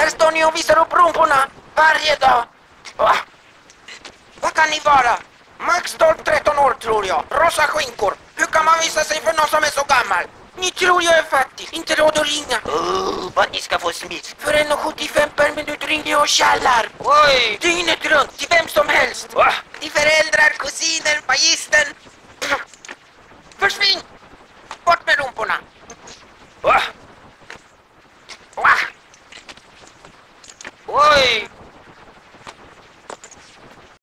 Där står ni och visar upp rumporna varje dag. Vad kan ni vara? Max 12-13 år tror jag. Rosa skinkor. Hur kan man visa sig för någon som är så gammal? Ni tror jag är fattig. Inte råd att ringa. Vad ni ska få smitt. För 1,75 per minut ringer jag och tjallar. Oj! Dygnet runt, till vem som helst. Till föräldrar, kusiner, magistern. Försvinn! Bort med dem!